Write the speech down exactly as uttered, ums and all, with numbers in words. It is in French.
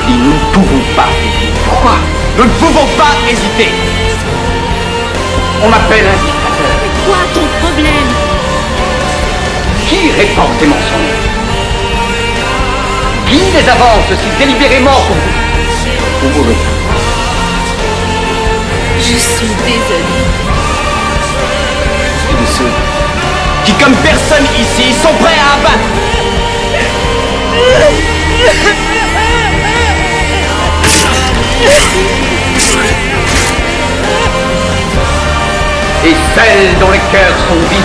hésiter, nous ne pouvons pas. Pourquoi? Nous ne pouvons pas hésiter. On m'appelle un dictateur. C'est quoi ton problème? Qui répand ces mensonges? Qui les avance si délibérément pour vous? Pour vous. Je suis désolée. Et de ceux qui, comme personne ici, sont prêts à abattre. Et celles dont les cœurs sont vides.